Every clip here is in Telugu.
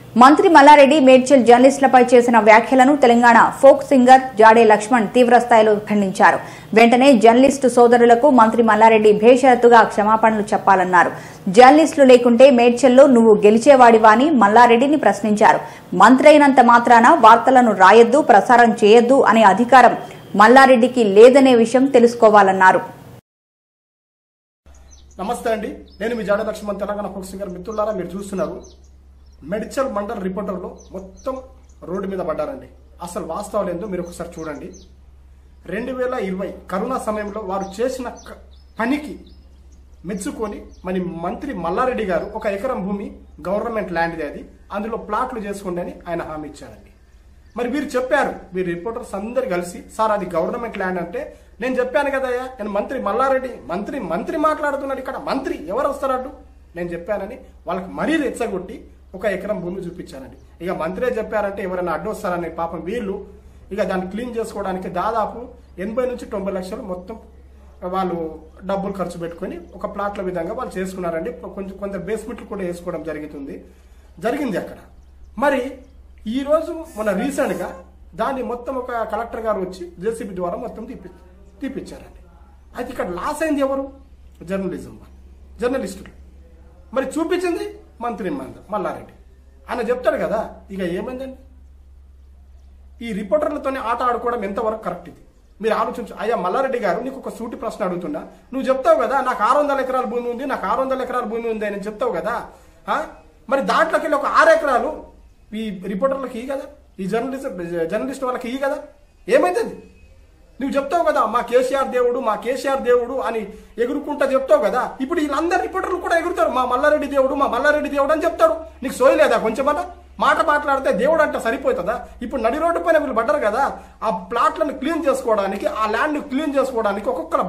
మంత్రి మల్లారెడ్డి మేడ్చల్ జర్నలిస్టులపై చేసిన వ్యాఖ్యలను తెలంగాణ ఫోక్ సింగర్ జాడే లక్ష్మణ్ తీవ్రస్థాయిలో ఖండించారు. వెంటనే జర్నలిస్టు సోదరులకు మంత్రి మల్లారెడ్డి బేషరతుగా క్షమాపణలు చెప్పాలన్నారు. జర్నలిస్టులు లేకుంటే మేడ్చల్లో నువ్వు గెలిచేవాడివా అని మల్లారెడ్డిని ప్రశ్నించారు. మంత్రి అయినంత మాత్రాన వార్తలను రాయొద్దు, ప్రసారం చేయొద్దు అనే అధికారం మల్లారెడ్డికి లేదనే విషయం తెలుసుకోవాలన్నారు. నమస్తే అండి, నేను మీ జాడే లక్ష్మణ్, తెలంగాణ ఫోక్ సింగర్. మిత్రులారా, మీరు చూస్తున్నారు మేడ్చల్ మండల్ రిపోర్టర్లో మొత్తం రోడ్డు మీద పడ్డారండి. అసలు వాస్తవాలు ఏందో మీరు ఒకసారి చూడండి. 2020 కరోనా సమయంలో వారు చేసిన పనికి మెచ్చుకొని మరి మంత్రి మల్లారెడ్డి గారు 1 ఎకరం భూమి గవర్నమెంట్ ల్యాండ్ది, అది అందులో ప్లాట్లు చేసుకోండి అని ఆయన హామీ ఇచ్చారండి. మరి వీరు చెప్పారు, వీరు రిపోర్టర్స్ అందరు కలిసి, సార్ అది గవర్నమెంట్ ల్యాండ్ అంటే నేను చెప్పాను కదయ్యా, నేను మంత్రి మల్లారెడ్డి మంత్రి మాట్లాడుతున్నాడు, ఇక్కడ మంత్రి ఎవరు వస్తారట్టు నేను చెప్పానని వాళ్ళకి మరీ రెచ్చగొట్టి 1 ఎకరం భూమి చూపించానండి. ఇక మంత్రే చెప్పారంటే ఎవరైనా అడ్డు వస్తారని పాపం వీళ్ళు ఇక దాన్ని క్లీన్ చేసుకోవడానికి దాదాపు 80 నుంచి 90 లక్షలు మొత్తం వాళ్ళు డబ్బులు ఖర్చు పెట్టుకొని ఒక ప్లాట్ల విధంగా వాళ్ళు చేసుకున్నారండి. కొంత బేస్మెంట్లు కూడా వేసుకోవడం జరిగింది అక్కడ. మరి ఈరోజు మన రీసెంట్గా దాన్ని మొత్తం ఒక కలెక్టర్ గారు వచ్చి జేసీబీ ద్వారా మొత్తం తీపిచ్చారండి. అయితే ఇక్కడ లాస్ అయింది ఎవరు? జర్నలిస్టులు. మరి చూపించింది మంత్రి మల్లారెడ్డి. ఆయన చెప్తాడు కదా. ఇక ఏమైందండి, ఈ రిపోర్టర్లతోనే ఆట ఆడుకోవడం ఎంతవరకు కరెక్ట్? ఇది మీరు ఆలోచించు. అయ్యా మల్లారెడ్డి గారు, నీకు ఒక సూటి ప్రశ్న అడుగుతున్నా. నువ్వు చెప్తావు కదా నాకు 600 ఎకరాల భూమి ఉంది, నాకు 600 ఎకరాల భూమి ఉంది అని చెప్తావు కదా. మరి దాంట్లోకి వెళ్ళి ఒక 6 ఎకరాలు ఈ రిపోర్టర్లకి ఇయ్యి కదా, ఈ జర్నలిస్ట్ వాళ్ళకి ఇయ్యి కదా. ఏమైతుంది? నువ్వు చెప్తావు కదా మా కేసీఆర్ దేవుడు అని ఎగురుకుంటా చెప్తావు కదా. ఇప్పుడు వీళ్ళందరు రిపోర్టర్లు కూడా ఎగురుతారు, మా మల్లారెడ్డి దేవుడు అని చెప్తారు. నీకు సోయలేదా కొంచెమట? మాట మాట్లాడితే దేవుడు అంటే సరిపోతుందా? ఇప్పుడు నడి రోడ్డు పైన వీళ్ళు పడ్డారు కదా, ఆ ప్లాట్లను క్లీన్ చేసుకోవడానికి, ఆ ల్యాండ్ క్లీన్ చేసుకోవడానికి ఒక్కొక్కరు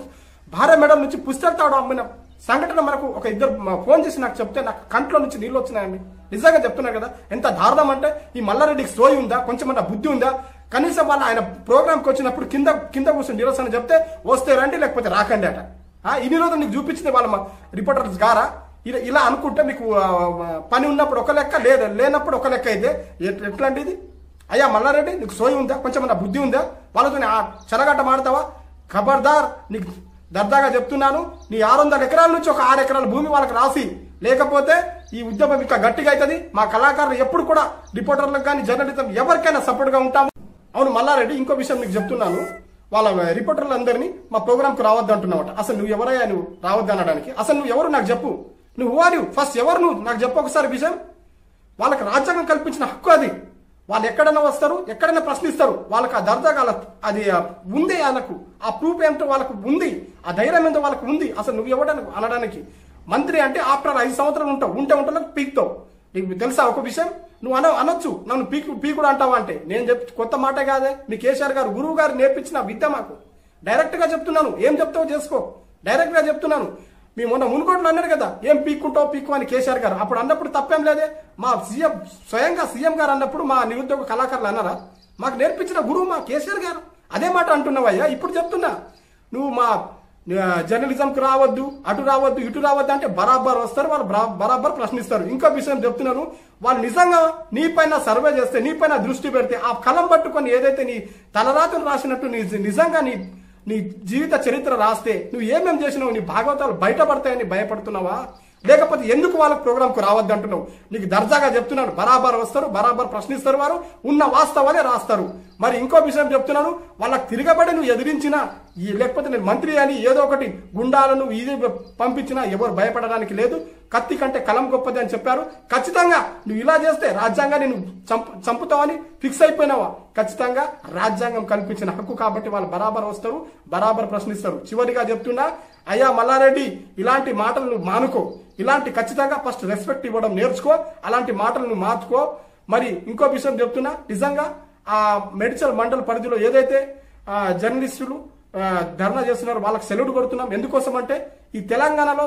భార్య మెడల్ నుంచి పుస్తకాలు అమ్మిన సంఘటన మనకు ఒక ఇద్దరు ఫోన్ చేసి నాకు చెప్తే నాకు కంట్లో నుంచి నీళ్ళు వచ్చినాయండి. నిజంగా చెప్తున్నారు కదా. ఎంత దారుణం అంటే, ఈ మల్లారెడ్డికి సోయి ఉందా? కొంచెమంట బుద్ధి ఉందా? కనీసం వాళ్ళు ఆయన ప్రోగ్రామ్కి వచ్చినప్పుడు కింద కూర్చొని నిరసన చెప్తే వస్తే రండి, లేకపోతే రాకండి అట. ఇన్ని రోజులు నీకు చూపించింది వాళ్ళ రిపోర్టర్స్ గారా? ఇలా అనుకుంటే మీకు పని ఉన్నప్పుడు ఒక లెక్క, లేనప్పుడు ఒక లెక్క అయితే ఎట్లాంటిది? అయ్యా మల్లారెడ్డి, నీకు సోయి ఉందా? కొంచెం బుద్ధి ఉందా? వాళ్ళతో చెలగడ్డ మాడతావా? ఖబర్దార్, నీకు దర్దాగా చెప్తున్నాను. నీ 600 ఎకరాల నుంచి ఒక 6 ఎకరాల భూమి వాళ్ళకి రాసి, లేకపోతే ఈ ఉద్యమం ఇంకా గట్టిగా అవుతుంది. మా కళాకారులు ఎప్పుడు కూడా రిపోర్టర్లకు కానీ జర్నలిజం ఎవరికైనా సపోర్ట్గా ఉంటాము. అవును మల్లారెడ్డి, ఇంకో విషయం నీకు చెప్తున్నాను. వాళ్ళ రిపోర్టర్లందరినీ మా ప్రోగ్రామ్కి రావద్దు అంటున్నావట. అసలు నువ్వు ఎవరయ్యా నువ్వు రావద్దు అనడానికి? అసలు నువ్వు ఎవరు నాకు చెప్పు. నువ్వు ఫస్ట్ ఎవరు నువ్వు నాకు చెప్పు ఒకసారి విషయం. వాళ్ళకి రాజ్యాంగం కల్పించిన హక్కు అది. వాళ్ళు ఎక్కడైనా వస్తారు, ఎక్కడైనా ప్రశ్నిస్తారు. వాళ్ళకి ఆ దర్జాగా అది ఉంది, వాళ్ళకు ఆ ప్రూఫ్ ఏంటో వాళ్ళకు ఉంది, ఆ ధైర్యం ఏంటో వాళ్ళకు ఉంది. అసలు నువ్వు ఎవడని అనడానికి? మంత్రి అంటే ఆఫ్టర్ 5 సంవత్సరాలు ఉంటే పీక్తావు. నీకు తెలుసా ఒక విషయం? నువ్వు అనొచ్చు, నన్ను పీకుడు అంటావా అంటే. నేను కొత్త మాట కాదే. మీ కేసీఆర్ గారు గురువు గారు నేర్పించిన విద్య మాకు. డైరెక్ట్ గా చెప్తున్నాను, ఏం చెప్తావో చేసుకో. డైరెక్ట్ గా చెప్తున్నాను. మీ మొన్న మునుగోడులో అన్నారు కదా, ఏం పీక్కు అని కేసీఆర్ గారు. అప్పుడు అన్నప్పుడు తప్పేం లేదే. మా స్వయంగా సీఎం గారు అన్నప్పుడు మా నిరుద్యోగ కళాకారులు అన్నారా? మాకు నేర్పించిన గురువు మా కేసీఆర్ గారు. అదే మాట అంటున్నావయ్యా. ఇప్పుడు చెప్తున్నా, నువ్వు మా జర్నలిజంకి రావద్దు, అటు రావద్దు, ఇటు రావద్దు అంటే బరాబర్ వస్తారు, వాళ్ళు బరాబర్ ప్రశ్నిస్తారు. ఇంకో విషయం చెప్తున్నాను, వాళ్ళు నిజంగా నీపైన సర్వే చేస్తే, నీపైన దృష్టి పెడితే, ఆ కలం పట్టుకొని ఏదైతే నీ తలరాతను రాసినట్టు నిజంగా నీ జీవిత చరిత్ర రాస్తే నువ్వు ఏమేమి చేసినావు, నీ భాగవతాలు బయటపడతాయని భయపడుతున్నావా? లేకపోతే ఎందుకు వాళ్ళకి ప్రోగ్రామ్కు రావద్దు అంటున్నావు? నీకు దర్జాగా చెప్తున్నాను, బరాబర్ వస్తారు, బరాబర్ ప్రశ్నిస్తారు, వారు ఉన్న వాస్తవాలే రాస్తారు. మరి ఇంకో విషయం చెప్తున్నాను, వాళ్ళకి తిరగబడి నువ్వు ఎదిరించినా, లేకపోతే నేను మంత్రి అని ఏదో ఒకటి గుండాలను ఇది పంపించినా ఎవరు భయపడడానికి లేదు. కత్తి కంటే కలం గొప్పది అని చెప్పారు. ఖచ్చితంగా నువ్వు ఇలా చేస్తే రాజ్యాంగాన్ని నువ్వు చంపుతావని ఫిక్స్ అయిపోయినావా? ఖచ్చితంగా రాజ్యాంగం కల్పించిన హక్కు కాబట్టి వాళ్ళు బరాబర్ వస్తారు, బరాబర్ ప్రశ్నిస్తారు. చివరిగా చెప్తున్నా, అయ్యా మల్లారెడ్డి, ఇలాంటి మాటలు నువ్వు మానుకో. ఇలాంటి ఖచ్చితంగా ఫస్ట్ రెస్పెక్ట్ ఇవ్వడం నేర్చుకో. అలాంటి మాటలు నువ్వు మార్చుకో. మరి ఇంకో విషయం చెప్తున్నా, నిజంగా ఆ మేడ్చల్ మండల్ పరిధిలో ఏదైతే జర్నలిస్టులు ధర్నా చేస్తున్నారో వాళ్ళకి సెల్యూట్ కొడుతున్నాం. ఎందుకోసం అంటే ఈ తెలంగాణలో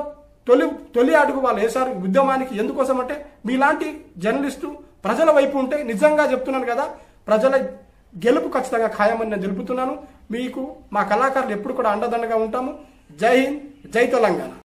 తొలి అడుగు వాళ్ళు వేశారు ఉద్యమానికి. ఎందుకోసం అంటే మీలాంటి జర్నలిస్టు ప్రజల వైపు ఉంటే, నిజంగా చెప్తున్నాను కదా, ప్రజల గెలుపు ఖచ్చితంగా ఖాయమని నేను తెలుపుతున్నాను. మీకు మా కళాకారులు ఎప్పుడు కూడా అండదండగా ఉంటాము. జై హింద్, జై తెలంగాణ.